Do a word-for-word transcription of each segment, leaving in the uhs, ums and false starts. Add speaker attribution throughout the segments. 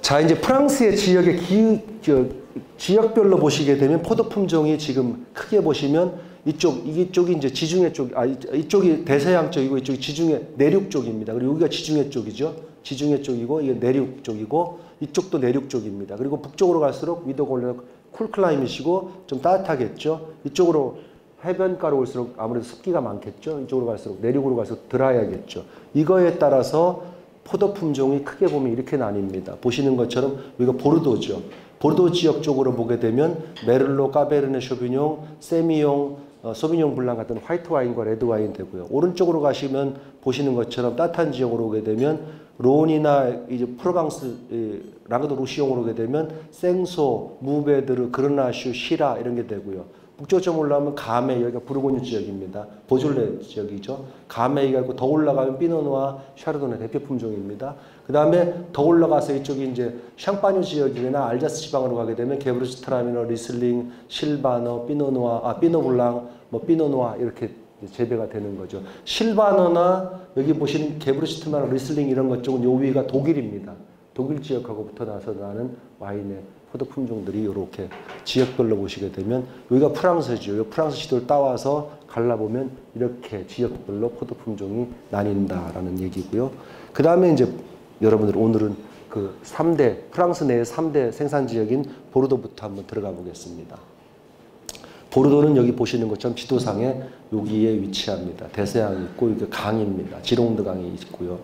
Speaker 1: 자, 이제 프랑스의 지역의 기, 저, 지역별로 보시게 되면 포도 품종이 지금 크게 보시면 이쪽, 이쪽이 이제 지중해 쪽, 아, 이쪽이 대서양 쪽이고 이쪽이 지중해 내륙 쪽입니다. 그리고 여기가 지중해 쪽이죠. 지중해 쪽이고 이게 내륙 쪽이고 이쪽도 내륙 쪽입니다. 그리고 북쪽으로 갈수록 위도골레는 쿨클라이밋이고 좀 따뜻하겠죠. 이쪽으로 해변가로 올수록 아무래도 습기가 많겠죠. 이쪽으로 갈수록 내륙으로 갈수록 드라이하겠죠. 이거에 따라서 포도 품종이 크게 보면 이렇게 나뉩니다. 보시는 것처럼 여기가 보르도죠. 보르도 지역 쪽으로 보게 되면 메를로, 까베르네 쇼비뇽, 세미뇽, 어, 소비뇽 블랑 같은 화이트 와인과 레드 와인 되고요. 오른쪽으로 가시면 보시는 것처럼 따뜻한 지역으로 오게 되면 론이나 이제 프로방스, 랑도 루시옹으로 오게 되면 생소, 무베드르, 그르나슈, 시라 이런 게 되고요. 북쪽 좀 올라가면 가메, 여기가 부르고뉴 지역입니다. 보졸레 지역이죠. 가메이가 있고 더 올라가면 피노누아, 샤르도네 대표 품종입니다. 그 다음에 더 올라가서 이쪽이 이제 샹파뉴 지역이나 알자스 지방으로 가게 되면 게브르스트라미너, 리슬링, 실바너, 피노누아, 아 피노블랑, 뭐 피노누아 이렇게 재배가 되는 거죠. 실바너나 여기 보시는 게브르시트마나 리슬링 이런 것 쪽은 요 위가 독일입니다. 독일 지역하고부터 나서 나는 와인의 포도 품종들이 이렇게 지역별로 보시게 되면 여기가 프랑스죠. 프랑스 지도를 따와서 갈라보면 이렇게 지역별로 포도 품종이 나뉜다라는 얘기고요. 그 다음에 이제 여러분들 오늘은 그 삼 대 프랑스 내의 삼 대 생산 지역인 보르도부터 한번 들어가 보겠습니다. 보르도는 여기 보시는 것처럼 지도상에 여기에 위치합니다. 대서양이 있고 이게 강입니다. 지롱드 강이 있고요.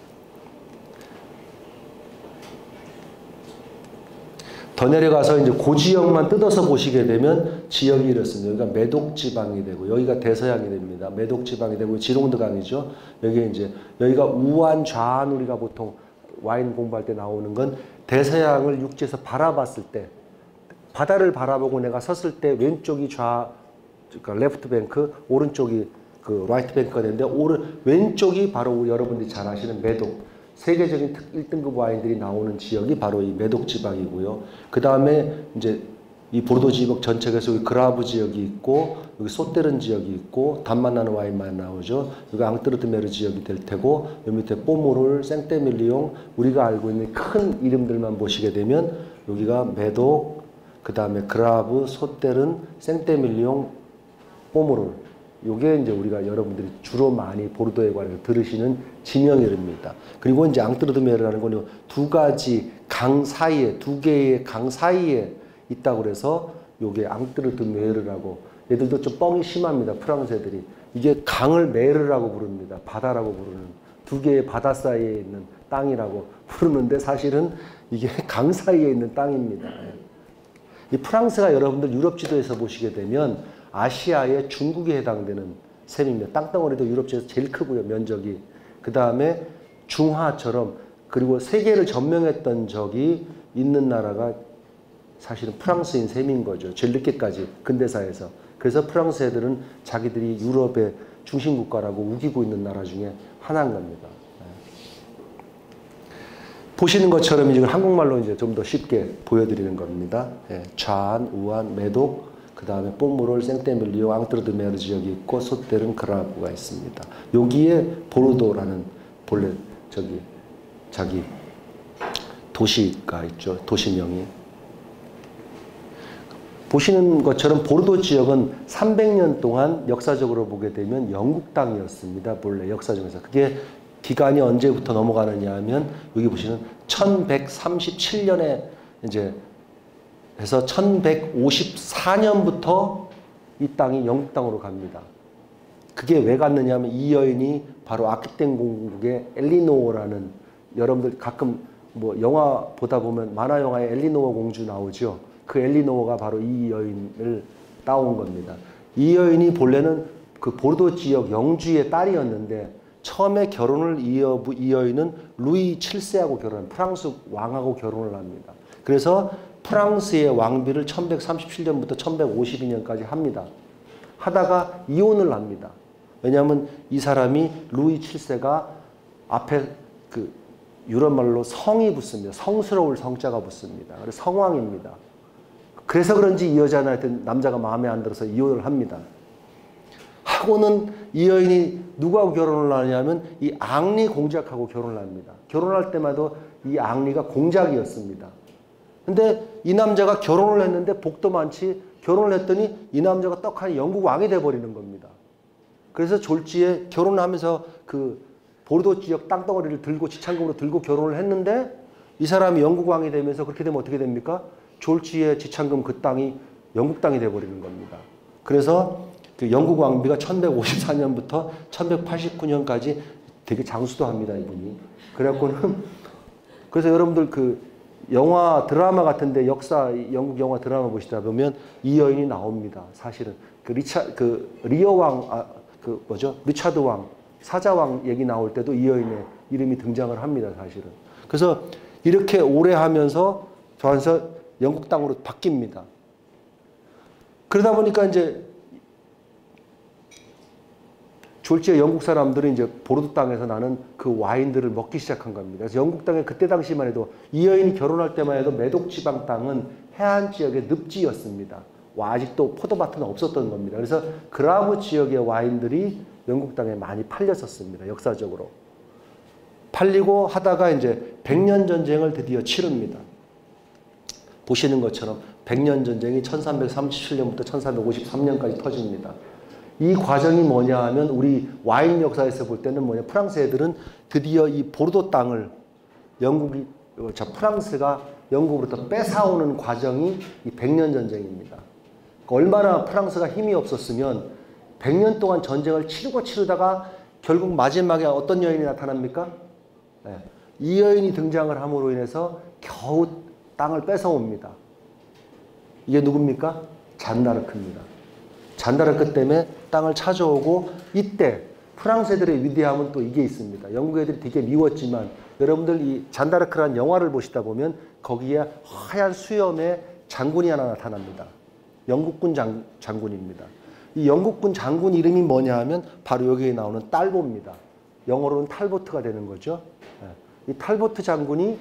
Speaker 1: 더 내려가서 이제 그 지역만 뜯어서 보시게 되면 지역이 이렇습니다. 여기가 메독 지방이 되고 여기가 대서양이 됩니다. 메독 지방이 되고 지롱드 강이죠. 여기 이제 여기가 우한 좌안 우리가 보통 와인 공부할 때 나오는 건 대서양을 육지에서 바라봤을 때 바다를 바라보고 내가 섰을 때 왼쪽이 좌 그러니까 레프트 뱅크 오른쪽이 그 라이트 뱅크가 되는데 오른 왼쪽이 바로 우리 여러분들이 잘 아시는 메독. 세계적인 일 등급 와인들이 나오는 지역이 바로 이 메독 지방이고요. 그 다음에 이제 이 보르도 지역 전체에서 여기 그라브 지역이 있고 여기 소테른 지역이 있고 단맛 나는 와인만 나오죠. 여기 앙뜨르드메르 지역이 될 테고 여기 밑에 뽀무를, 생떼밀리옹 우리가 알고 있는 큰 이름들만 보시게 되면 여기가 메독, 그 다음에 그라브, 소테른, 생떼밀리옹, 뽀무를 요게 이제 우리가 여러분들이 주로 많이 보르도에 관해서 들으시는 지명 이름입니다. 그리고 이제 앙뜨르드메르라는 건 두 가지 강 사이에, 두 개의 강 사이에 있다고 그래서 요게 앙뜨르드메르라고 얘들도 좀 뻥이 심합니다. 프랑스 애들이. 이게 강을 메르라고 부릅니다. 바다라고 부르는. 두 개의 바다 사이에 있는 땅이라고 부르는데 사실은 이게 강 사이에 있는 땅입니다. 이 프랑스가 여러분들 유럽 지도에서 보시게 되면 아시아의 중국에 해당되는 셈입니다. 땅덩어리도 유럽 지도에서 제일 크고요. 면적이. 그 다음에 중화처럼 그리고 세계를 점령했던 적이 있는 나라가 사실은 프랑스인 셈인 거죠. 제일 늦게까지 근대사에서. 그래서 프랑스 애들은 자기들이 유럽의 중심국가라고 우기고 있는 나라 중에 하나인 겁니다. 보시는 것처럼 이제 한국말로 이제 좀 더 쉽게 보여드리는 겁니다. 예, 좌안, 우안, 메독, 그 다음에 뽀무롤, 생떼밀리오, 앙뜨르드메르 지역이 있고 소테른, 그라브가 있습니다. 여기에 보르도라는 본래 저기 자기 도시가 있죠. 도시명이. 보시는 것처럼 보르도 지역은 삼백 년 동안 역사적으로 보게 되면 영국 땅이었습니다. 본래 역사적에서. 그게 기간이 언제부터 넘어가느냐 하면 여기 보시는 천백삼십칠 년에 이제 해서 천백오십사 년부터 이 땅이 영국 땅으로 갑니다. 그게 왜 갔느냐 하면 이 여인이 바로 아키텐 공국의 엘리노어라는 여러분들 가끔 뭐 영화 보다 보면 만화 영화에 엘리노어 공주 나오죠. 그 엘리노어가 바로 이 여인을 따온 겁니다. 이 여인이 본래는 그 보르도 지역 영주의 딸이었는데 처음에 결혼을 이, 여, 이 여인은 루이 칠 세하고 결혼, 프랑스 왕하고 결혼을 합니다. 그래서 프랑스의 왕비를 천백삼십칠 년부터 천백오십이 년까지 합니다. 하다가 이혼을 합니다. 왜냐하면 이 사람이 루이 칠 세가 앞에 그 유럽말로 성이 붙습니다. 성스러울 성자가 붙습니다. 그래서 성왕입니다. 그래서 그런지 이 여자는 하여튼 남자가 마음에 안 들어서 이혼을 합니다. 하고는 이 여인이 누구하고 결혼을 하냐면 이 앙리 공작하고 결혼을 합니다. 결혼할 때마다 이 앙리가 공작이었습니다. 근데 이 남자가 결혼을 했는데 복도 많지, 결혼을 했더니 이 남자가 떡하니 영국 왕이 돼버리는 겁니다. 그래서 졸지에 결혼하면서 그 보르도 지역 땅덩어리를 들고 지창금으로 들고 결혼을 했는데 이 사람이 영국 왕이 되면서 그렇게 되면 어떻게 됩니까? 졸지에 지창금 그 땅이 영국 땅이 돼버리는 겁니다. 그래서 그 영국 왕비가 천백오십사 년부터 천백팔십구 년까지 되게 장수도 합니다, 이분이. 그래갖고는 그래서 여러분들 그 영화 드라마 같은데 역사 영국 영화 드라마 보시다 보면 이 여인이 나옵니다. 사실은 그 리차 그 리어 왕 아 그 뭐죠? 리차드 왕 사자 왕 얘기 나올 때도 이 여인의 이름이 등장을 합니다, 사실은. 그래서 이렇게 오래 하면서 저한서 영국 땅으로 바뀝니다. 그러다 보니까 이제 졸지에 영국 사람들은 이제 보르도 땅에서 나는 그 와인들을 먹기 시작한 겁니다. 그래서 영국 땅에 그때 당시만 해도 이 여인이 결혼할 때만 해도 메독 지방 땅은 해안 지역의 늪지였습니다. 와, 아직도 포도밭은 없었던 겁니다. 그래서 그라브 지역의 와인들이 영국 땅에 많이 팔렸었습니다. 역사적으로. 팔리고 하다가 이제 백년 전쟁을 드디어 치릅니다. 보시는 것처럼 백년 전쟁이 천삼백삼십칠 년부터 천삼백오십삼 년까지 터집니다. 이 과정이 뭐냐 하면 우리 와인 역사에서 볼 때는 뭐냐, 프랑스 애들은 드디어 이 보르도 땅을 영국이, 자, 프랑스가 영국으로부터 뺏어오는 과정이 이 백년 전쟁입니다. 얼마나 프랑스가 힘이 없었으면 백 년 동안 전쟁을 치르고 치르다가 결국 마지막에 어떤 여인이 나타납니까? 네. 이 여인이 등장을 함으로 인해서 겨우 땅을 뺏어옵니다. 이게 누굽니까? 잔다르크입니다. 잔다르크 때문에 땅을 찾아오고, 이때 프랑스 애들의 위대함은 또 이게 있습니다. 영국 애들이 되게 미웠지만 여러분들 이 잔다르크라는 영화를 보시다 보면 거기에 하얀 수염의 장군이 하나 나타납니다. 영국군 장, 장군입니다. 이 영국군 장군 이름이 뭐냐 하면 바로 여기에 나오는 딸보입니다. 영어로는 탈보트가 되는 거죠. 이 탈보트 장군이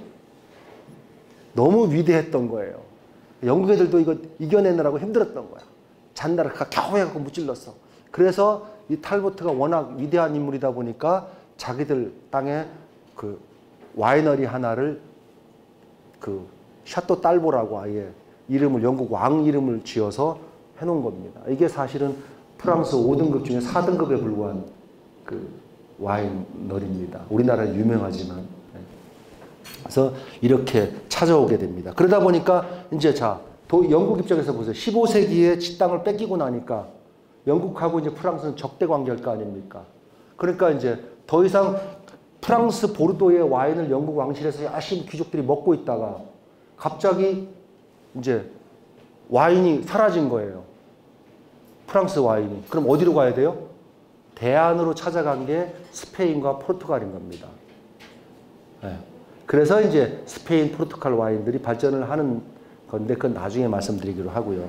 Speaker 1: 너무 위대했던 거예요. 영국 애들도 이거 이겨내느라고 힘들었던 거야. 잔다르크가 겨우 해갖고 무찔렀어. 그래서 이 탈보트가 워낙 위대한 인물이다 보니까 자기들 땅에 그 와이너리 하나를 그 샤또 딸보라고 아예 이름을, 영국 왕 이름을 지어서 해놓은 겁니다. 이게 사실은 프랑스 오 등급 중에 사 등급에 불과한 그 와이너리입니다. 우리나라에 유명하지만. 그래서 이렇게 찾아오게 됩니다. 그러다 보니까 이제 자, 도, 영국 입장에서 보세요. 십오 세기에 땅을 뺏기고 나니까 영국하고 이제 프랑스는 적대 관계일 거 아닙니까? 그러니까 이제 더 이상 프랑스 보르도의 와인을 영국 왕실에서 열심히 귀족들이 먹고 있다가 갑자기 이제 와인이 사라진 거예요. 프랑스 와인이. 그럼 어디로 가야 돼요? 대안으로 찾아간 게 스페인과 포르투갈인 겁니다. 네. 그래서 이제 스페인, 포르투갈 와인들이 발전을 하는 건데 그건 나중에 말씀드리기로 하고요.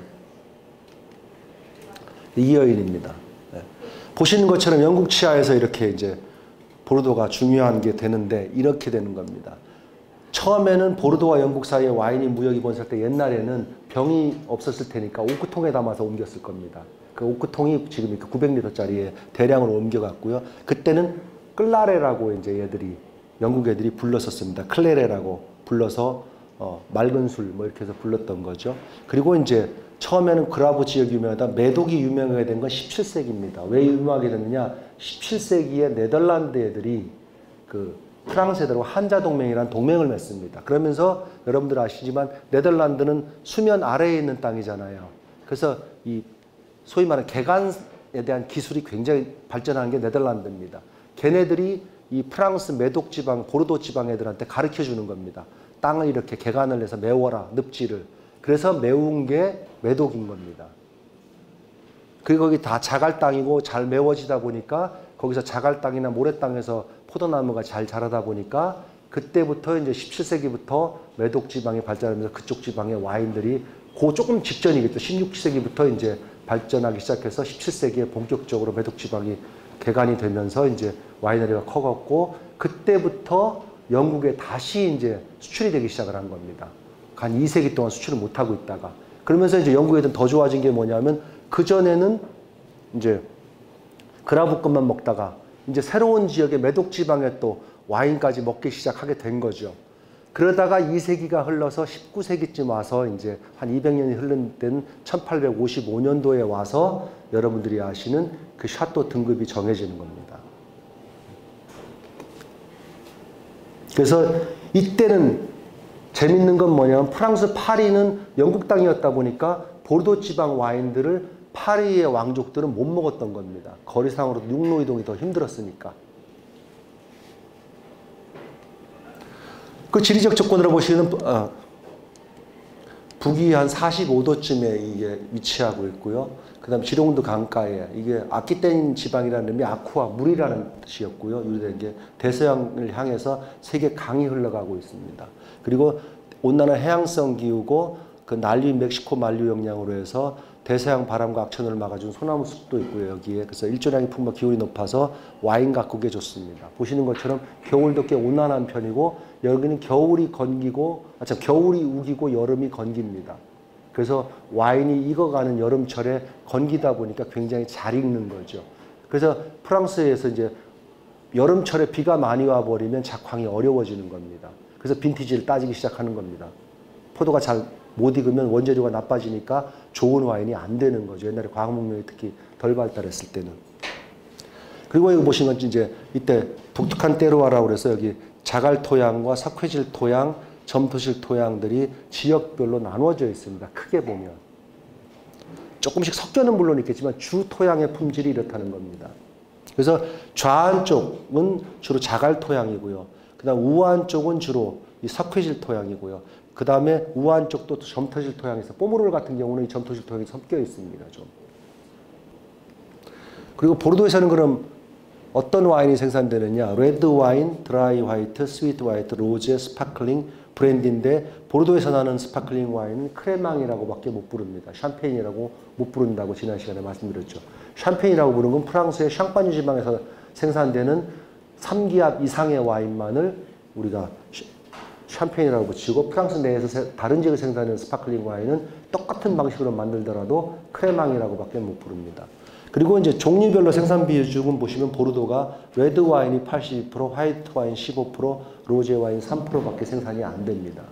Speaker 1: 이 여인입니다. 네. 보시는 것처럼 영국 치하에서 이렇게 이제 보르도가 중요한 게 되는데 이렇게 되는 겁니다. 처음에는 보르도와 영국 사이에 와인이 무역이 번졌을 때 옛날에는 병이 없었을 테니까 오크통에 담아서 옮겼을 겁니다. 그 오크통이 지금 구백 리터짜리에 대량으로 옮겨갔고요. 그때는 클라레라고 이제 얘들이 영국 애들이 불렀었습니다. 클레레라고 불러서 어, 맑은 술 뭐 이렇게 해서 불렀던 거죠. 그리고 이제 처음에는 그라브 지역이 유명하다. 메독이 유명하게 된 건 십칠 세기입니다. 왜 유명하게 됐느냐? 십칠 세기에 네덜란드 애들이 그 프랑스 애들하고 한자동맹이라는 동맹을 맺습니다. 그러면서 여러분들 아시지만 네덜란드는 수면 아래에 있는 땅이잖아요. 그래서 이 소위 말하는 개간에 대한 기술이 굉장히 발전한 게 네덜란드입니다. 걔네들이 이 프랑스 메독 지방, 보르도 지방 애들한테 가르쳐 주는 겁니다. 땅을 이렇게 개간을 해서 메워라, 늪지를. 그래서 메운 게 메독인 겁니다. 그리고 거기 다 자갈 땅이고 잘 메워지다 보니까 거기서 자갈 땅이나 모래 땅에서 포도나무가 잘 자라다 보니까 그때부터 이제 십칠 세기부터 메독 지방이 발전하면서 그쪽 지방의 와인들이 그 조금 직전이겠죠. 십육 세기부터 이제 발전하기 시작해서 십칠 세기에 본격적으로 메독 지방이 개간이 되면서 이제 와이너리가 커갔고 그때부터 영국에 다시 이제 수출이 되기 시작을 한 겁니다. 한 이 세기 동안 수출을 못 하고 있다가 그러면서 이제 영국 애들은 더 좋아진 게 뭐냐면 그 전에는 이제 그라브 것만 먹다가 이제 새로운 지역의 메독 지방에 또 와인까지 먹기 시작하게 된 거죠. 그러다가 이 세기가 흘러서 십구 세기쯤 와서 이제 한 이백 년이 흐른 때는 천팔백오십오 년도에 와서 여러분들이 아시는 그 샤또 등급이 정해지는 겁니다. 그래서 이때는 재밌는 건 뭐냐면 프랑스 파리는 영국 땅이었다 보니까 보르도 지방 와인들을 파리의 왕족들은 못 먹었던 겁니다. 거리상으로 육로 이동이 더 힘들었으니까. 그 지리적 조건으로 보시면 어, 북위 한 사십오 도쯤에 이게 위치하고 있고요. 그 다음 지롱도 강가에 이게 아키텐 지방이라는 의미 아쿠아 물이라는 뜻이었고요. 유래된 게 대서양을 향해서 세계 강이 흘러가고 있습니다. 그리고 온난화 해양성 기후고 그 난리 멕시코 만류 영향으로 해서 대서양 바람과 악천후를 막아준 소나무 숲도 있고요. 여기에 그래서 일조량이 풍부하고 기온이 높아서 와인 가꾸기에 좋습니다. 보시는 것처럼 겨울도 꽤 온난한 편이고 여기는 겨울이 건기고 아 참 겨울이 우기고 여름이 건깁니다. 그래서 와인이 익어가는 여름철에 건기다 보니까 굉장히 잘 익는 거죠. 그래서 프랑스에서 이제 여름철에 비가 많이 와버리면 작황이 어려워지는 겁니다. 그래서 빈티지를 따지기 시작하는 겁니다. 포도가 잘 못 익으면 원재료가 나빠지니까 좋은 와인이 안 되는 거죠. 옛날에 과학문명이 특히 덜 발달했을 때는. 그리고 여기 보시는 건 이제 이때 독특한 때로와라고 그래서 여기 자갈 토양과 석회질 토양, 점토질 토양들이 지역별로 나누어져 있습니다. 크게 보면. 조금씩 섞여는 물론 있겠지만 주 토양의 품질이 이렇다는 겁니다. 그래서 좌안 쪽은 주로 자갈 토양이고요. 그 다음 우안 쪽은 주로 이 석회질 토양이고요. 그 다음에 우안 쪽도 점토질 토양에서 뽀모롤 같은 경우는 이 점토질 토양이 섞여 있습니다. 좀. 그리고 보르도에서는 그럼 어떤 와인이 생산되느냐? 레드 와인, 드라이 화이트, 스위트 화이트, 로제, 스파클링, 브랜디인데 보르도에서 나는 스파클링 와인은 크레망이라고밖에 못 부릅니다. 샴페인이라고 못 부른다고 지난 시간에 말씀드렸죠. 샴페인이라고 부르는 건 프랑스의 샹파뉴 지방에서 생산되는 삼 기압 이상의 와인만을 우리가 샴페인이라고 붙이고 프랑스 내에서 다른 지역에 생산하는 스파클링 와인은 똑같은 방식으로 만들더라도 크레망이라고밖에 못 부릅니다. 그리고 이제 종류별로 생산 비중은 보시면 보르도가 레드 와인이 팔십이 퍼센트, 화이트 와인 십오 퍼센트, 로제 와인 삼 퍼센트밖에 생산이 안 됩니다.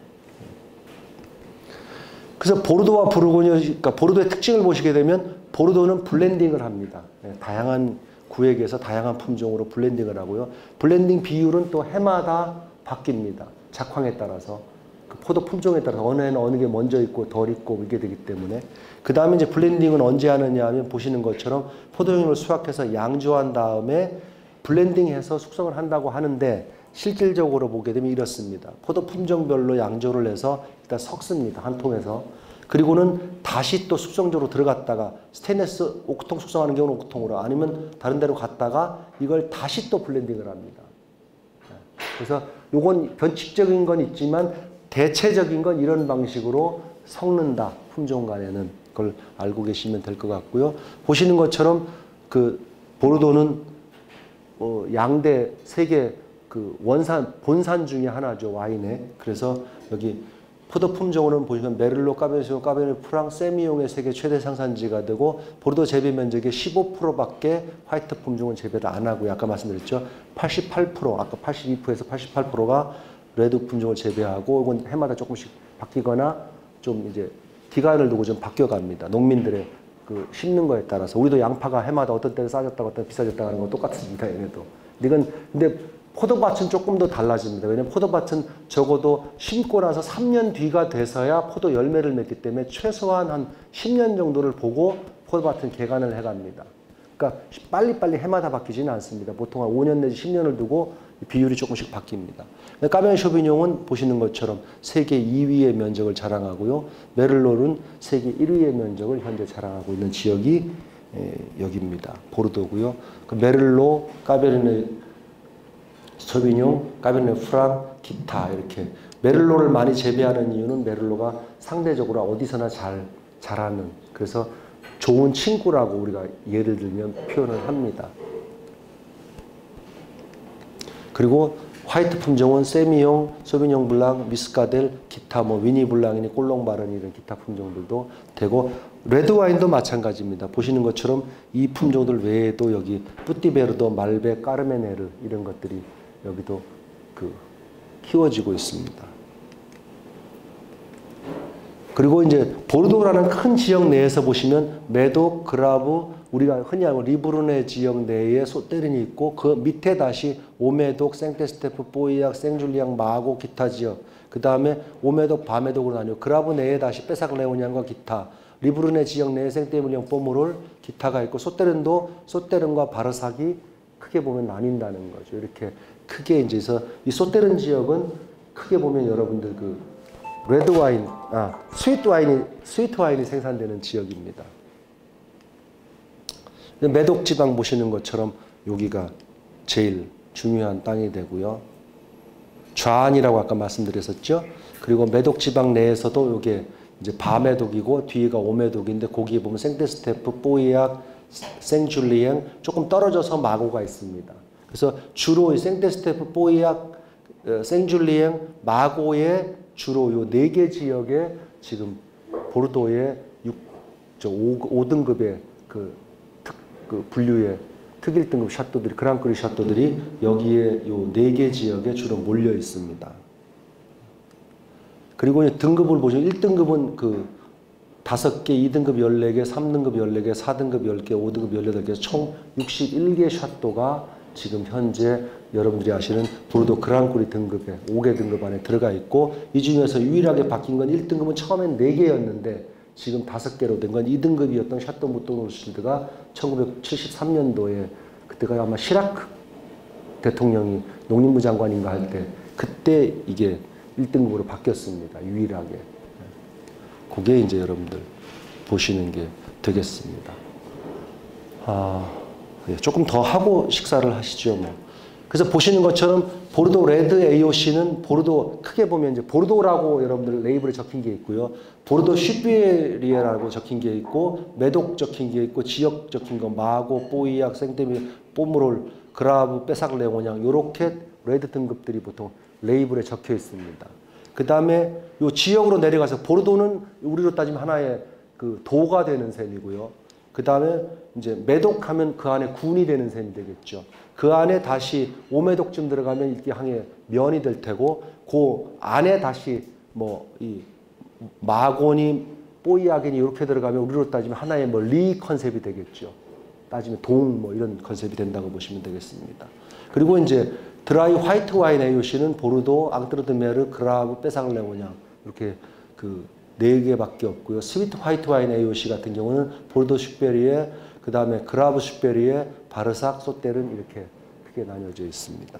Speaker 1: 그래서 보르도와 부르고뉴, 그러니까 보르도의 특징을 보시게 되면 보르도는 블렌딩을 합니다. 다양한 구역에서 다양한 품종으로 블렌딩을 하고요. 블렌딩 비율은 또 해마다 바뀝니다. 작황에 따라서 그 포도 품종에 따라서 어느 해는 어느 게 먼저 있고 덜 있고 이게 되기 때문에 그 다음에 이제 블렌딩은 언제 하느냐 하면 보시는 것처럼 포도용을 수확해서 양조한 다음에 블렌딩해서 숙성을 한다고 하는데 실질적으로 보게 되면 이렇습니다. 포도 품종별로 양조를 해서 일단 섞습니다. 한 통에서. 그리고는 다시 또 숙성조로 들어갔다가 스테인리스 옥통 숙성하는 경우는 옥통으로 아니면 다른 데로 갔다가 이걸 다시 또 블렌딩을 합니다. 그래서 요건 변칙적인 건 있지만 대체적인 건 이런 방식으로 섞는다. 품종 간에는 그걸 알고 계시면 될 것 같고요. 보시는 것처럼 그 보르도는 어 양대 세계 그 원산 본산 중에 하나죠. 와인에. 그래서 여기 포도 품종으로는 보시면 메를로, 까베르네시오, 까베르네 프랑, 세미용의 세계 최대 생산지가 되고 보르도 재배 면적의 십오 퍼센트밖에 화이트 품종은 재배를 안 하고요. 아까 말씀드렸죠. 팔십팔 퍼센트, 아까 팔십이 퍼센트에서 팔십팔 퍼센트가 레드 품종을 재배하고 이건 해마다 조금씩 바뀌거나 좀 이제 기간을 두고 좀 바뀌어갑니다. 농민들의 그 심는 거에 따라서 우리도 양파가 해마다 어떤 때는 싸졌다가 어떤 때는 비싸졌다가 하는 건 똑같습니다. 얘네도. 이건 근데 포도밭은 조금 더 달라집니다. 왜냐하면 포도밭은 적어도 심고 나서 삼 년 뒤가 돼서야 포도 열매를 맺기 때문에 최소한 한 십 년 정도를 보고 포도밭은 개간을 해갑니다. 그러니까 빨리빨리 해마다 바뀌지는 않습니다. 보통 한 오 년 내지 십 년을 두고 비율이 조금씩 바뀝니다. 까베르네 쇼비뇽은 보시는 것처럼 세계 이 위의 면적을 자랑하고요. 메를롯은 세계 일 위의 면적을 현재 자랑하고 있는 지역이 여기입니다. 보르도고요. 그 메를롯, 까베르네 소비뇽, 까베르네 프랑, 기타 이렇게 메를롯을 많이 재배하는 이유는 메를롯가 상대적으로 어디서나 잘 자라는 그래서 좋은 친구라고 우리가 예를 들면 표현을 합니다. 그리고 화이트 품종은 세미용, 소비뇽 블랑, 미스카델, 기타 뭐 위니 블랑이니 꼴롱바르니 이런 기타 품종들도 되고 레드 와인도 마찬가지입니다. 보시는 것처럼 이 품종들 외에도 여기 뿌띠베르도, 말베, 까르메네르 이런 것들이 여기도 그 키워지고 있습니다. 그리고 이제 보르도라는 큰 지역 내에서 보시면 메독, 그라브, 우리가 흔히 알고 리브르네 지역 내에 소테른이 있고 그 밑에 다시 오메독, 생테스테프, 뽀이악, 생줄리앙, 마고, 기타 지역. 그 다음에 오메독, 바메독으로 나뉘어 그라브 내에 다시 빼삭레오니앙과 기타. 리브르네 지역 내에 생테밀리앙, 뽀무롤, 기타가 있고 소테른도 소테른과 바르삭이 크게 보면 나뉜다는 거죠. 이렇게 크게 이제서 이 소테른 지역은 크게 보면 여러분들 그 레드 와인, 아 스위트 와인이 스위트 와인이 생산되는 지역입니다. 메독 지방 보시는 것처럼 여기가 제일 중요한 땅이 되고요. 좌안이라고 아까 말씀드렸었죠. 그리고 메독 지방 내에서도 이게 이제 바메독이고 뒤가 오메독인데 거기에 보면 생테스테프, 뽀이악, 생줄리앙 조금 떨어져서 마고가 있습니다. 그래서 주로 이 생테스테프, 뽀이악, 생줄리앙, 마고의 주로 요 네 개 지역에 지금 보르도의 육, 저 오 등급의 그, 특, 그 분류의 특일 등급 샤또들이, 그랑크리 샤또들이 여기에 요 네 개 지역에 주로 몰려 있습니다. 그리고 이제 등급을 보시면 일 등급은 그 다섯 개, 이 등급 열네 개, 삼 등급 열네 개, 사 등급 열 개, 오 등급 열여덟 개, 총 육십일 개 샤또가 지금 현재 여러분들이 아시는 보르도 그랑크리 등급에 오 개 등급 안에 들어가 있고 이 중에서 유일하게 바뀐 건 일 등급은 처음엔 네 개였는데 지금 다섯 개로 된 건 이 등급이었던 샤또 무통 로실드가 천구백칠십삼 년도에 그때가 아마 시라크 대통령이 농림부 장관인가 할 때 그때 이게 일 등급으로 바뀌었습니다. 유일하게. 그게 이제 여러분들 보시는 게 되겠습니다. 아, 예, 조금 더 하고 식사를 하시죠. 뭐. 그래서 보시는 것처럼 보르도 레드 에이오씨는 보르도 크게 보면 이제 보르도라고 여러분들 레이블에 적힌 게 있고요. 보르도 슈비에리에라고 적힌 게 있고 메독 적힌 게 있고 지역 적힌 거 마고, 뽀이악, 생테미, 뽀무롤, 그라브, 빼삭레오냥 요렇게 레드 등급들이 보통 레이블에 적혀 있습니다. 그 다음에 요 지역으로 내려가서 보르도는 우리로 따지면 하나의 그 도가 되는 셈이고요. 그 다음에 이제 메독하면 그 안에 군이 되는 셈이 되겠죠. 그 안에 다시 오메독쯤 들어가면 이게 항해 면이 될 테고 그 안에 다시 뭐 이 마고니, 뽀이아겐이 이렇게 들어가면 우리로 따지면 하나의 뭐 리 컨셉이 되겠죠. 따지면 동 뭐 이런 컨셉이 된다고 보시면 되겠습니다. 그리고 이제 드라이 화이트 와인 에이오씨는 보르도, 앙트르드메르, 그라브, 빼삭레오냥 이렇게 그 네 개밖에 없고요. 스위트 화이트 와인 에이오씨 같은 경우는 보르도 슈페리에, 그 다음에 그라브 슈페리에, 바르삭, 소테른 이렇게 크게 나뉘어져 있습니다.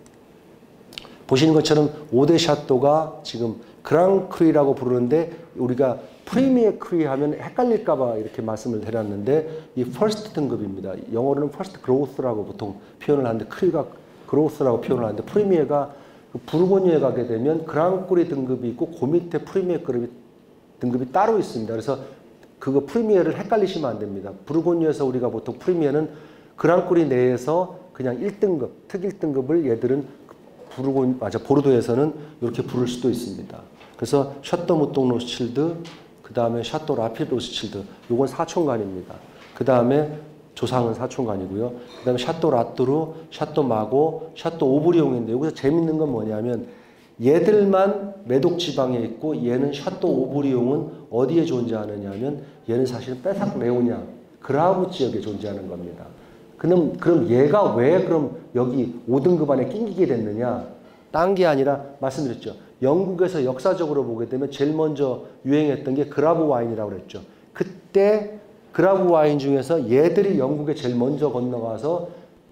Speaker 1: 보시는 것처럼 오 대 샤또가 지금 그랑크리라고 부르는데 우리가 프리미어 크리 하면 헷갈릴까봐 이렇게 말씀을 해놨는데 이 퍼스트 등급입니다. 영어로는 퍼스트 그로스라고 보통 표현을 하는데 크리가 그로스라고 표현을 하는데 프리미어가 부르고뉴에 가게 되면 그랑크리 등급이 있고 그 밑에 프리미어 등급이, 등급이 따로 있습니다. 그래서 그거 프리미어를 헷갈리시면 안 됩니다. 부르고뉴에서 우리가 보통 프리미어는 그랑크리 내에서 그냥 일 등급, 특일 등급을 얘들은 부르고, 맞아, 보르도에서는 이렇게 부를 수도 있습니다. 그래서 샤또 무통 로스칠드, 그 다음에 샤또 라피드 로스칠드, 요건 사촌간입니다. 그 다음에 조상은 사촌간이고요. 그 다음에 샤또 라뚜르, 샤또 마고, 샤또 오브리옹인데 여기서 재밌는 건 뭐냐면 얘들만 메독 지방에 있고 얘는 샤또 오브리옹은 어디에 존재하느냐 하면 얘는 사실은 빼삭레오냥, 그라브 지역에 존재하는 겁니다. 그럼, 그럼 얘가 왜 그럼 여기 오 등급 안에 낑기게 됐느냐? 딴 게 아니라 말씀드렸죠. 영국에서 역사적으로 보게 되면 제일 먼저 유행했던 게 그라브 와인이라고 그랬죠. 그때 그라브 와인 중에서 얘들이 영국에 제일 먼저 건너가서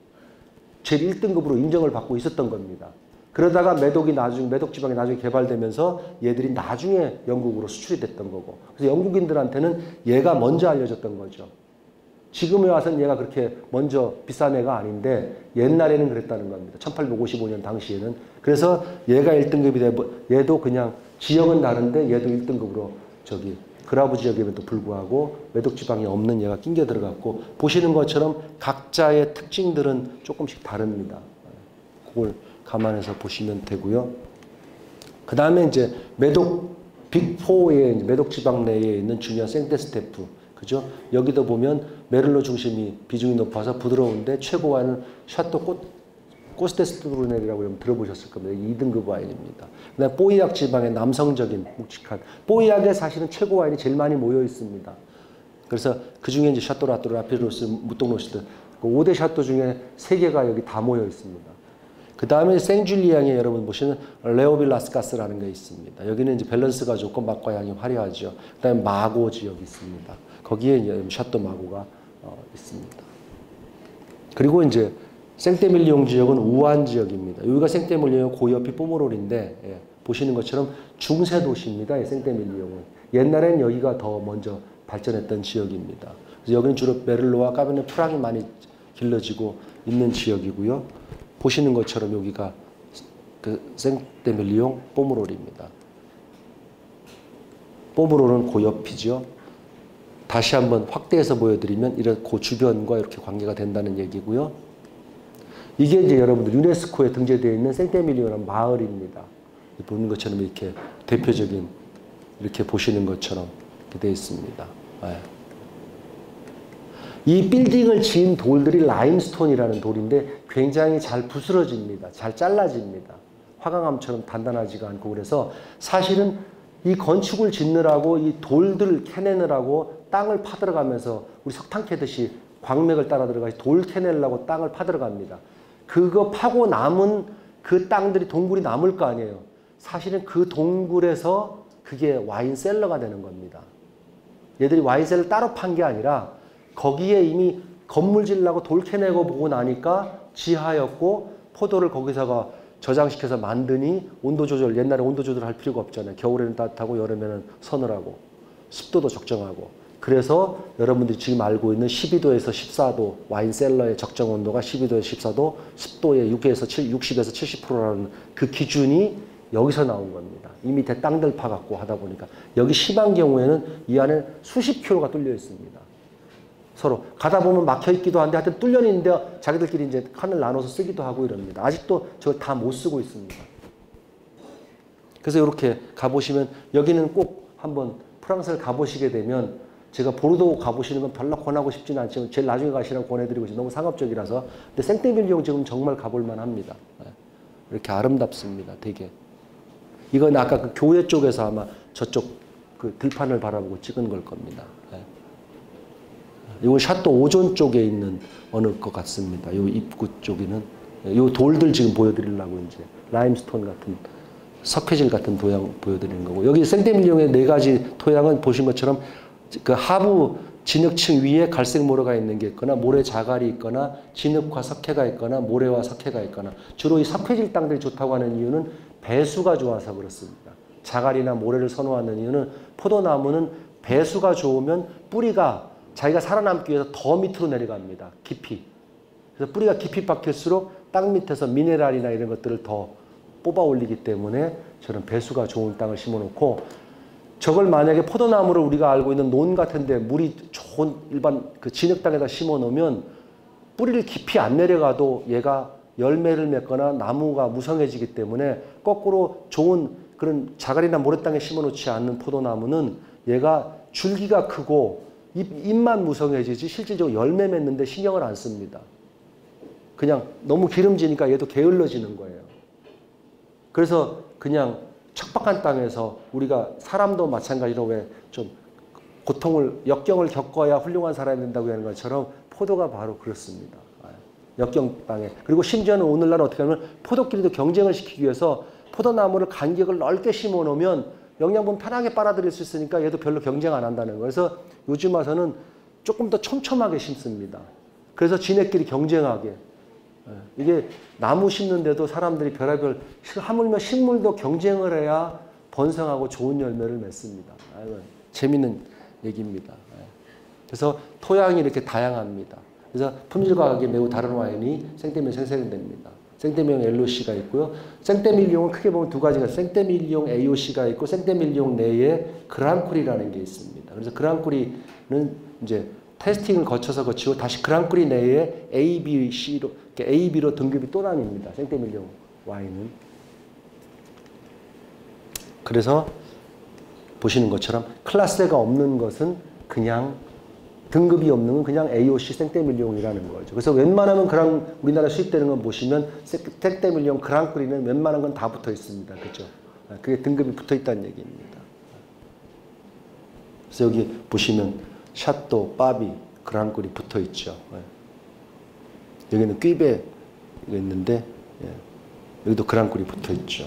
Speaker 1: 제일 일 등급으로 인정을 받고 있었던 겁니다. 그러다가 메독이 나중에, 메독 지방이 나중에 개발되면서 얘들이 나중에 영국으로 수출이 됐던 거고. 그래서 영국인들한테는 얘가 먼저 알려졌던 거죠. 지금에 와서는 얘가 그렇게 먼저 비싼 애가 아닌데 옛날에는 그랬다는 겁니다. 천팔백오십오 년 당시에는. 그래서 얘가 일 등급이 되고 얘도 그냥 지역은 다른데 얘도 일 등급으로 저기 그라브 지역임에도 불구하고 메독 지방이 없는 얘가 낑겨 들어갔고 보시는 것처럼 각자의 특징들은 조금씩 다릅니다. 그걸 감안해서 보시면 되고요. 그 다음에 이제 메독 빅사의 메독 지방 내에 있는 중요한 생테스테프, 그죠? 여기도 보면 메를로 중심이 비중이 높아서 부드러운데 최고 와인은 샤또 꽃 코스테스토론이라고 여러분 들어보셨을 겁니다. 이 등급 와인입니다. 그다음에 뽀이약 지방의 남성적인 묵직한 뽀이약에 사실은 최고 와인이 제일 많이 모여 있습니다. 그래서 그 중에 이제 샤또 라또, 라피로스, 무똥로시드 그 오 대 샤또 중에 세 개가 여기 다 모여 있습니다. 그 다음에 생줄리앙에 여러분 보시는 레오빌라스카스라는 게 있습니다. 여기는 이제 밸런스가 좋고 맛과 향이 화려하죠. 그 다음에 마고 지역이 있습니다. 거기에 이제 샤또 마고가 어, 있습니다. 그리고 이제 생떼밀리옹 지역은 우한 지역입니다. 여기가 생떼밀리옹 고이어피 뽀모롤인데 예, 보시는 것처럼 중세 도시입니다. 이 생떼밀리옹은 옛날엔 여기가 더 먼저 발전했던 지역입니다. 그래서 여기는 주로 메를로와 까베르네 프랑이 많이 길러지고 있는 지역이고요. 보시는 것처럼 여기가 그 생떼밀리옹 뽀모롤입니다. 뽀모롤은 고이어피죠. 다시 한번 확대해서 보여드리면 이런 그 주변과 이렇게 관계가 된다는 얘기고요. 이게 이제 여러분들 유네스코에 등재되어 있는 생떼밀리옹이라는 마을입니다. 보는 것처럼 이렇게 대표적인 이렇게 보시는 것처럼 이렇게 되어 있습니다. 네. 이 빌딩을 지은 돌들이 라임스톤이라는 돌인데 굉장히 잘 부스러집니다. 잘 잘라집니다. 화강암처럼 단단하지가 않고 그래서 사실은 이 건축을 짓느라고 이 돌들 캐내느라고 땅을 파들어가면서 우리 석탄 캐듯이 광맥을 따라 들어가서 돌 캐내려고 땅을 파들어갑니다. 그거 파고 남은 그 땅들이 동굴이 남을 거 아니에요. 사실은 그 동굴에서 그게 와인 셀러가 되는 겁니다. 얘들이 와인 셀러 따로 판 게 아니라 거기에 이미 건물 지으려고 돌 캐내고 보고 나니까 지하였고 포도를 거기다가 저장시켜서 만드니 온도 조절, 옛날에 온도 조절할 필요가 없잖아요. 겨울에는 따뜻하고 여름에는 서늘하고 습도도 적정하고 그래서 여러분들이 지금 알고 있는 십이 도에서 십사 도 와인 셀러의 적정 온도가 십이 도에서 십사 도, 습도의 육에서 칠, 육십에서 칠십 퍼센트라는 그 기준이 여기서 나온 겁니다. 이 밑에 땅들 파갖고 하다 보니까 여기 심한 경우에는 이 안에 수십 킬로가 뚫려 있습니다. 서로 가다 보면 막혀 있기도 한데 하여튼 뚫려 있는데 자기들끼리 이제 칸을 나눠서 쓰기도 하고 이럽니다. 아직도 저걸 다 못 쓰고 있습니다. 그래서 이렇게 가보시면 여기는 꼭 한번 프랑스를 가보시게 되면 제가 보르도 가보시는 건 별로 권하고 싶지는 않지만 제일 나중에 가시라고 권해드리고 있어요. 너무 상업적이라서. 근데 생떼밀리옹 지금 정말 가볼만 합니다. 이렇게 아름답습니다. 되게. 이건 아까 그 교회 쪽에서 아마 저쪽 그 들판을 바라보고 찍은 걸 겁니다. 이건 샤또 오존 쪽에 있는 어느 것 같습니다. 이 입구 쪽에는 이 돌들 지금 보여드리려고 이제 라임스톤 같은 석회질 같은 도양 보여드리는 거고 여기 생떼밀리옹의 네 가지 토양은 보신 것처럼 그 하부 진흙층 위에 갈색 모래가 있는 게 있거나 모래 자갈이 있거나 진흙과 석회가 있거나 모래와 석회가 있거나 주로 이 석회질 땅들이 좋다고 하는 이유는 배수가 좋아서 그렇습니다. 자갈이나 모래를 선호하는 이유는 포도나무는 배수가 좋으면 뿌리가 자기가 살아남기 위해서 더 밑으로 내려갑니다. 깊이. 그래서 뿌리가 깊이 박힐수록 땅 밑에서 미네랄이나 이런 것들을 더 뽑아 올리기 때문에 저는 배수가 좋은 땅을 심어놓고 저걸 만약에 포도나무를 우리가 알고 있는 논 같은데 물이 좋은 일반 그 진흙 땅에다 심어 놓으면 뿌리를 깊이 안 내려가도 얘가 열매를 맺거나 나무가 무성해지기 때문에 거꾸로 좋은 그런 자갈이나 모래 땅에 심어 놓지 않는 포도나무는 얘가 줄기가 크고 잎, 잎만 무성해지지 실질적으로 열매 맺는데 신경을 안 씁니다. 그냥 너무 기름지니까 얘도 게을러지는 거예요. 그래서 그냥 척박한 땅에서 우리가 사람도 마찬가지로 왜 좀 고통을 역경을 겪어야 훌륭한 사람이 된다고 하는 것처럼 포도가 바로 그렇습니다. 역경 땅에. 그리고 심지어는 오늘날 어떻게 하면 포도끼리도 경쟁을 시키기 위해서 포도나무를 간격을 넓게 심어 놓으면 영양분 편하게 빨아들일 수 있으니까 얘도 별로 경쟁 안 한다는 거예요. 그래서 요즘 와서는 조금 더 촘촘하게 심습니다. 그래서 지네끼리 경쟁하게. 이게 나무 심는데도 사람들이 별의별 하물며 식물도 경쟁을 해야 번성하고 좋은 열매를 맺습니다. 아이고, 재밌는 얘기입니다. 그래서 토양이 이렇게 다양합니다. 그래서 품질 과학이 매우 다른 와인이 생떼밀리옹 생성됩니다. 생떼밀리옹 엘오씨가 있고요. 생떼밀리옹은 크게 보면 두 가지가 생떼밀리옹 에이오씨가 있고 생떼밀리옹 내에 그랑크리라는 게 있습니다. 그래서 그랑크리는 이제 테스팅을 거쳐서 거치고 다시 그랑크리 내에 A, B, C로 A, B로 등급이 또 나뉩니다. 생떼밀리옹 와인은. 그래서 보시는 것처럼 클라스가 없는 것은 그냥 등급이 없는 건 그냥 에이오씨 생떼밀리옹이라는 거죠. 그래서 웬만하면 그랑 우리나라 수입되는 건 보시면 생떼밀리옹 그랑크리는 웬만한 건 다 붙어 있습니다. 그죠? 그게 등급이 붙어 있다는 얘기입니다. 그래서 여기 보시면 샤또, 바비, 그랑크리 붙어 있죠. 여기는 퀴베 있는데 여기도 그랑크리 붙어 있죠.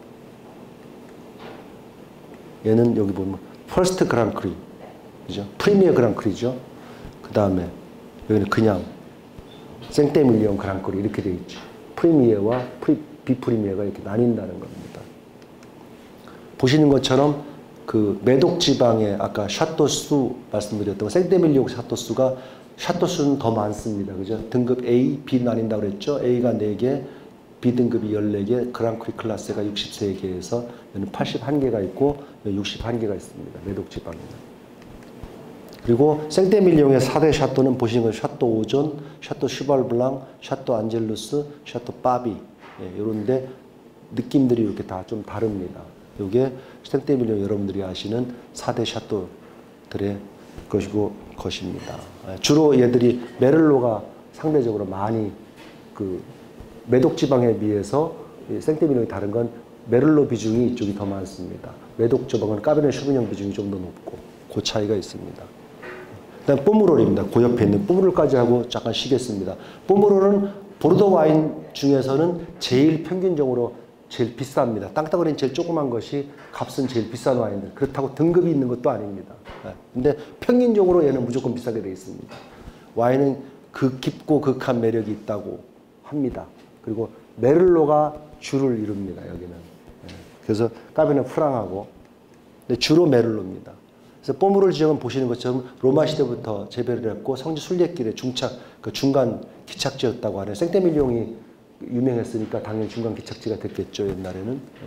Speaker 1: 얘는 여기 보면 퍼스트 그랑크리, 그죠? 프리미어 그랑크리죠. 그 다음에 여기는 그냥 생떼밀리옹 그랑크리 이렇게 되어 있죠. 프리미어와 프리, 비프리미어가 이렇게 나뉜다는 겁니다. 보시는 것처럼 그 메독 지방의 아까 샤또수 말씀드렸던 생떼밀리옹 샤또수가 샤또수는 더 많습니다. 그죠? 등급 A, B 나뉜다고 그랬죠? A가 네 개, B 등급이 열네 개, 그랑크리 클래스가 육십삼 개에서 여기는 팔십일 개가 있고 육십일 개가 있습니다. 메독 지방에는. 그리고 생떼밀리옹의 사 대 샤또는 보시는 건 샤또 오존, 샤또 슈발블랑, 샤또 안젤루스, 샤또 바비 예, 이런데 느낌들이 이렇게 다 좀 다릅니다. 이게 생떼밀리옹 여러분들이 아시는 사 대 샤또들의 것이고 것입니다. 주로 얘들이 메를로가 상대적으로 많이 그 메독 지방에 비해서 생떼밀리옹이 다른 건 메를로 비중이 이쪽이 더 많습니다. 메독 지방은 까베르네 쇼비뇽 비중이 좀 더 높고 그 차이가 있습니다. 그다음 뽀무롤입니다. 그 옆에 있는 뽀무롤까지 하고 잠깐 쉬겠습니다. 뽀무롤은 보르도 와인 중에서는 제일 평균적으로 제일 비쌉니다. 땅덩어리는 제일 조그만 것이 값은 제일 비싼 와인들. 그렇다고 등급이 있는 것도 아닙니다. 근데 평균적으로 얘는 무조건 비싸게 되어 있습니다. 와인은 극 깊고 극한 매력이 있다고 합니다. 그리고 메를로가 주를 이룹니다. 여기는. 그래서 까베르네 프랑하고 근데 주로 메를로입니다. 그래서 뽀무롤 지역은 보시는 것처럼 로마 시대부터 재배를 했고 성지 순례길의 중착, 그 중간 기착지였다고 하네요. 생떼밀리옹이 유명했으니까 당연히 중간 기착지가 됐겠죠. 옛날에는. 예.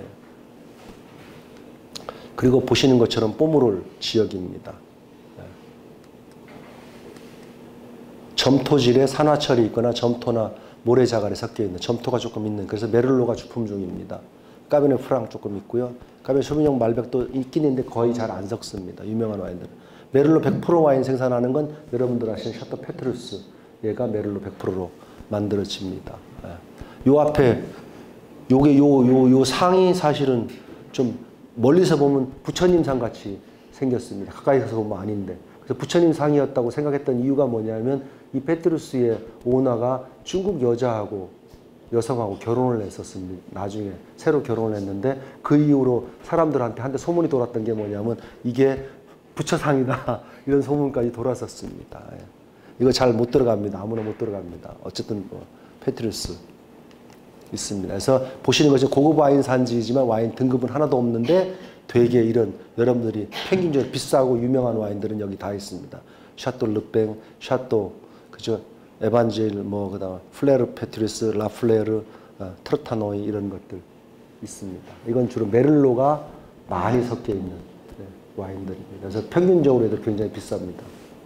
Speaker 1: 그리고 보시는 것처럼 뽀무롤 지역입니다. 예. 점토질에 산화철이 있거나 점토나 모래자갈이 섞여 있는 점토가 조금 있는 그래서 메를로가 주품종입니다. 까베르네 프랑 조금 있고요. 까베르네 쇼비뇽 말백도 있긴 있는데 거의 잘 안 섞습니다. 유명한 와인들은. 메를로 백 퍼센트 와인 생산하는 건 여러분들 아시는 샤또 페트루스 얘가 메를로 백 퍼센트로 만들어집니다. 예. 요 앞에 요게 요 요 요 상이 사실은 좀 멀리서 보면 부처님 상 같이 생겼습니다. 가까이서 보면 아닌데. 그래서 부처님 상이었다고 생각했던 이유가 뭐냐면 이 페트루스의 오너가 중국 여자하고 여성하고 결혼을 했었습니다. 나중에 새로 결혼을 했는데 그 이후로 사람들한테 한테 소문이 돌았던 게 뭐냐면 이게 부처상이다 이런 소문까지 돌았었습니다. 예. 이거 잘 못 들어갑니다. 아무나 못 들어갑니다. 어쨌든 뭐 페트루스 있습니다. 그래서 보시는 것이 고급 와인 산지이지만 와인 등급은 하나도 없는데 되게 이런 여러분들이 평균적으로 비싸고 유명한 와인들은 여기 다 있습니다. 샤또 르뱅, 샤또 그죠? 에반젤, 뭐 그다음 플레르 페트루스, 라플레르, 어, 트르타노이 이런 것들 있습니다. 이건 주로 메를로가 많이 섞여 있는 네, 와인들입니다. 그래서 평균적으로 해도 굉장히 비쌉니다.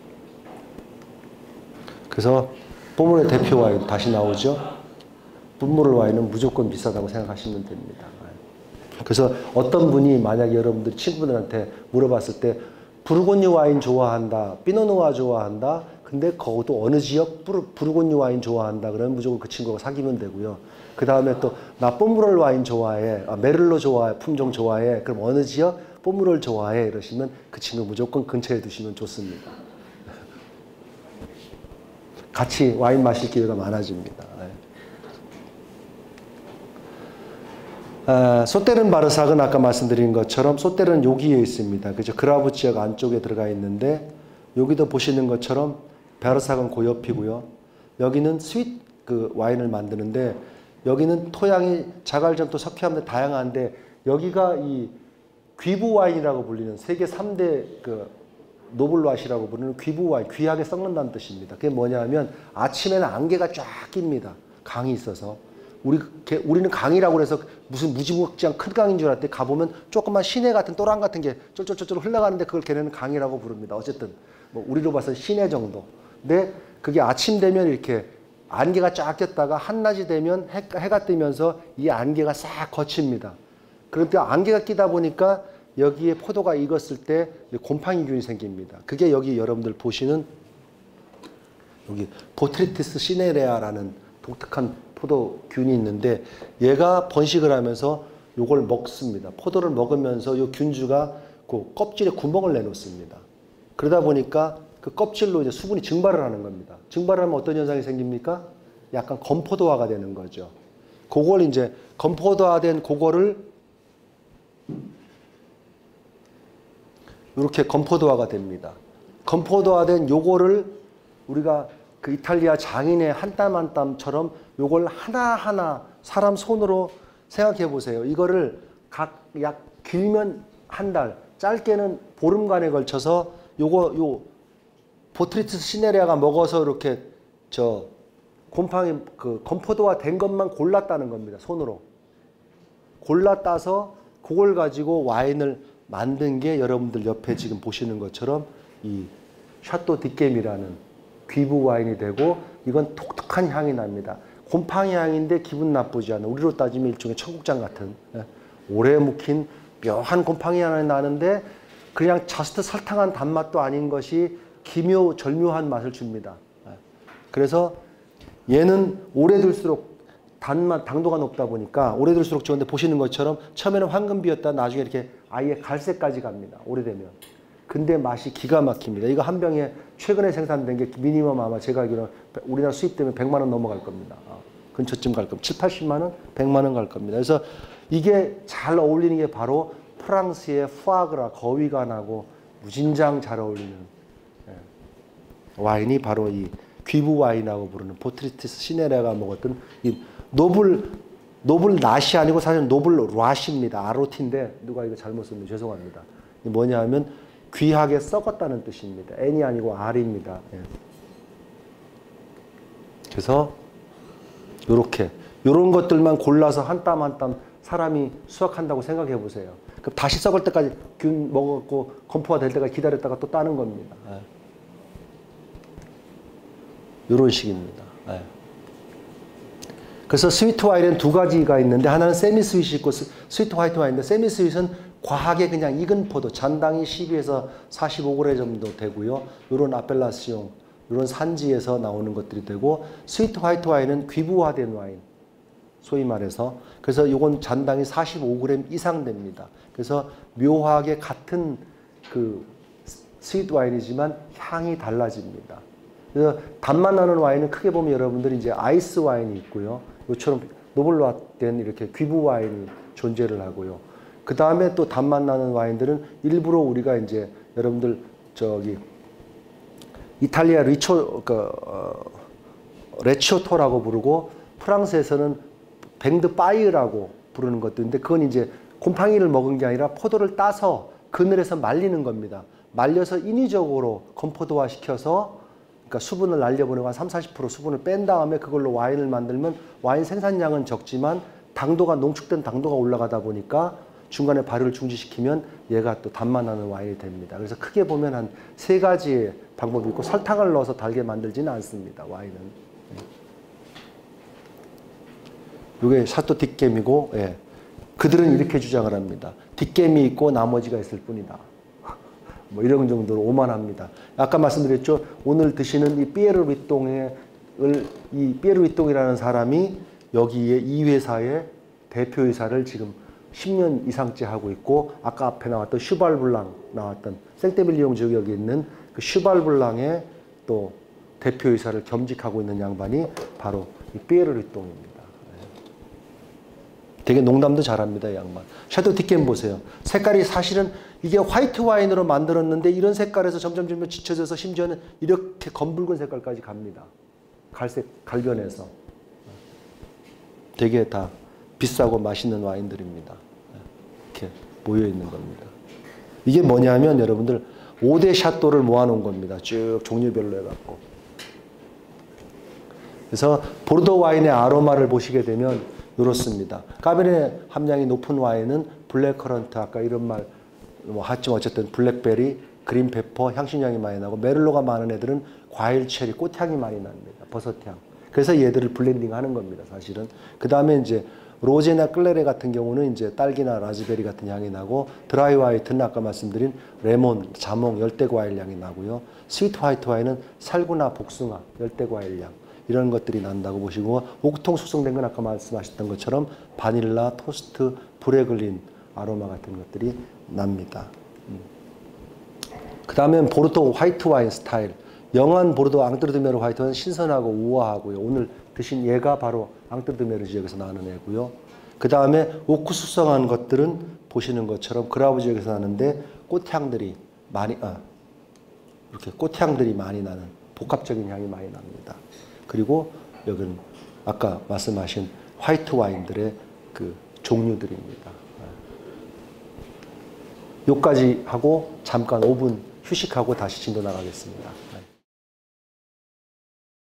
Speaker 1: 그래서 뽀무롤 대표 와인 다시 나오죠. 뽀무롤 와인은 무조건 비싸다고 생각하시면 됩니다. 그래서 어떤 분이 만약에 여러분들 친구들한테 물어봤을 때 부르고뉴 와인 좋아한다, 피노누아 좋아한다. 근데 거기도 어느 지역 부르고뉴 와인 좋아한다. 그러면 무조건 그 친구가 사귀면 되고요. 그 다음에 또 나 뽀무롤 와인 좋아해, 아, 메를로 좋아해, 품종 좋아해. 그럼 어느 지역 뽀무롤 좋아해 이러시면 그 친구 무조건 근처에 두시면 좋습니다. 같이 와인 마실 기회가 많아집니다. 아, 소테른 바르삭은 아까 말씀드린 것처럼 소테른 여기에 있습니다. 그죠? 그라브 지역 안쪽에 들어가 있는데 여기도 보시는 것처럼 바르삭은 그 옆이고요. 여기는 스윗 그 와인을 만드는데 여기는 토양이 자갈전토 석회암도 다양한데 여기가 이 귀부 와인이라고 불리는 세계 삼 대 그 노블와시라고 부르는 귀부 와인, 귀하게 썩는다는 뜻입니다. 그게 뭐냐면 아침에는 안개가 쫙 낍니다. 강이 있어서. 우리, 우리는 강이라고 해서 무슨 무지막지한 큰 강인 줄 알았더니 가보면 조그만 시내 같은 또랑 같은 게 쫄쫄쫄쫄 흘러가는데 그걸 걔네는 강이라고 부릅니다. 어쨌든 뭐 우리로 봐서 시내 정도. 근데 그게 아침 되면 이렇게 안개가 쫙 꼈다가 한낮이 되면 해, 해가 뜨면서 이 안개가 싹 거칩니다. 그런데 안개가 끼다 보니까 여기에 포도가 익었을 때 곰팡이균이 생깁니다. 그게 여기 여러분들 보시는 여기 보트리티스 시네레아라는 독특한 포도균이 있는데 얘가 번식을 하면서 요걸 먹습니다. 포도를 먹으면서 요 균주가 그 껍질에 구멍을 내놓습니다. 그러다 보니까 그 껍질로 이제 수분이 증발을 하는 겁니다. 증발을 하면 어떤 현상이 생깁니까? 약간 건포도화가 되는 거죠. 그걸 이제 건포도화된 그거를 이렇게 건포도화가 됩니다. 건포도화된 요거를 우리가 그 이탈리아 장인의 한 땀 한 땀처럼 요걸 하나하나 사람 손으로 생각해 보세요. 이거를 각 약 길면 한 달, 짧게는 보름간에 걸쳐서 요거 요 보트리티스 시네레아가 먹어서 이렇게 저 곰팡이 그 건포도화 된 것만 골랐다는 겁니다. 손으로 골라 따서 그걸 가지고 와인을 만든 게 여러분들 옆에 지금 보시는 것처럼 이 샤또 뒷겜이라는 귀부 와인이 되고 이건 독특한 향이 납니다. 곰팡이 향인데 기분 나쁘지 않은 우리로 따지면 일종의 청국장 같은 오래 묵힌 묘한 곰팡이 향이 나는데 그냥 저스트 설탕한 단맛도 아닌 것이 기묘 절묘한 맛을 줍니다. 그래서 얘는 오래 둘수록 단맛, 당도가 높다 보니까 오래 둘수록 좋은데 보시는 것처럼 처음에는 황금비였다 나중에 이렇게 아예 갈색까지 갑니다. 오래되면. 근데 맛이 기가 막힙니다. 이거 한 병에 최근에 생산된 게 미니멈 아마 제가 알기로는 우리나라 수입되면 백만 원 넘어갈 겁니다. 근처쯤 갈 겁니다. 칠, 팔십만 원, 백만 원 갈 겁니다. 그래서 이게 잘 어울리는 게 바로 프랑스의 푸아그라, 거위가 나고 무진장 잘 어울리는 와인이 바로 이 귀부 와인이라고 부르는 보트리티스 시네레아가 먹었던 이 노블 노블 낫이 아니고 사실 노블 랏입니다. 아로티인데 누가 이거 잘못 쓰면 죄송합니다. 뭐냐 하면 귀하게 썩었다는 뜻입니다. N이 아니고 R입니다. 예. 그래서 요렇게 요런 것들만 골라서 한 땀 한 땀 사람이 수확한다고 생각해 보세요. 그럼 다시 썩을 때까지 균 먹었고 건포가 될 때까지 기다렸다가 또 따는 겁니다. 예. 요런 식입니다. 예. 그래서 스위트 와인은 두 가지가 있는데 하나는 세미 스윗이 있고 스위트 화이트 와인인데 세미 스윗은 과하게 그냥 익은 포도, 잔당이 십이에서 사십오 그램 정도 되고요. 요런 아펠라시옹, 요런 산지에서 나오는 것들이 되고 스위트 화이트 와인은 귀부화된 와인, 소위 말해서. 그래서 요건 잔당이 사십오 그램 이상 됩니다. 그래서 묘하게 같은 그 스위트 와인이지만 향이 달라집니다. 그래서 단맛 나는 와인은 크게 보면 여러분들이 이제 아이스 와인이 있고요. 요처럼 노블랏된 이렇게 귀부 와인이 존재를 하고요. 그 다음에 또 단맛 나는 와인들은 일부러 우리가 이제 여러분들 저기 이탈리아 리초 그 어, 레치오토라고 부르고 프랑스에서는 뱅드 파이라고 부르는 것도 있는데 그건 이제 곰팡이를 먹은 게 아니라 포도를 따서 그늘에서 말리는 겁니다. 말려서 인위적으로 건포도화 시켜서 그러니까 수분을 날려보내고 한 삼, 사십 퍼센트 수분을 뺀 다음에 그걸로 와인을 만들면 와인 생산량은 적지만 당도가 농축된 당도가 올라가다 보니까 중간에 발효를 중지시키면 얘가 또 단맛 나는 와인이 됩니다. 그래서 크게 보면 한 세 가지의 방법이 있고 설탕을 넣어서 달게 만들지는 않습니다. 와인은. 이게 샤또 뒷겜이고 예. 그들은 이렇게 주장을 합니다. 뒷겜이 있고 나머지가 있을 뿐이다. 뭐 이런 정도로 오만합니다. 아까 말씀드렸죠. 오늘 드시는 이 피에르 위똥의 이 피에르 위똥이라는 사람이 여기에 이 회사의 대표이사를 지금 십 년 이상째 하고 있고 아까 앞에 나왔던 슈발블랑 나왔던 생테밀리옹 지역에 있는 그 슈발블랑의 또 대표이사를 겸직하고 있는 양반이 바로 이 피에르 위똥입니다. 되게 농담도 잘합니다, 이 양반. 샤또 뒷겜 보세요. 색깔이 사실은 이게 화이트 와인으로 만들었는데 이런 색깔에서 점점 점점 짙어져서 심지어는 이렇게 검붉은 색깔까지 갑니다. 갈색, 갈변해서. 되게 다 비싸고 맛있는 와인들입니다. 이렇게 모여 있는 겁니다. 이게 뭐냐면 여러분들 오 대 샤또를 모아놓은 겁니다. 쭉 종류별로 해갖고. 그래서 보르도 와인의 아로마를 보시게 되면 이렇습니다. 카베르네 함량이 높은 와인은 블랙커런트, 아까 이런 말 뭐 하지만 어쨌든 블랙베리, 그린페퍼, 향신향이 많이 나고 메를로가 많은 애들은 과일, 체리, 꽃향이 많이 납니다. 버섯향. 그래서 얘들을 블렌딩 하는 겁니다. 사실은. 그 다음에 이제 로제나 클레레 같은 경우는 이제 딸기나 라즈베리 같은 향이 나고, 드라이 화이트는 아까 말씀드린 레몬, 자몽, 열대 과일 향이 나고요. 스위트 화이트 와인은 살구나 복숭아, 열대 과일 향 이런 것들이 난다고 보시고, 옥통 숙성된 건 아까 말씀하셨던 것처럼 바닐라, 토스트, 브레글린 아로마 같은 것들이 납니다. 음. 그 다음에 보르도 화이트 와인 스타일. 영한 보르도 앙뜨르드메르 화이트 와인은 신선하고 우아하고요. 오늘 드신 얘가 바로 앙뜨르드메르 지역에서 나는 애고요. 그 다음에 오크 숙성한 것들은 보시는 것처럼 그라브 지역에서 나는데 꽃향들이 많이, 아, 이렇게 꽃향들이 많이 나는 복합적인 향이 많이 납니다. 그리고 여기는 아까 말씀하신 화이트 와인들의 그 종류들입니다. 요까지 하고 잠깐 오 분 휴식하고 다시 진도 나가겠습니다.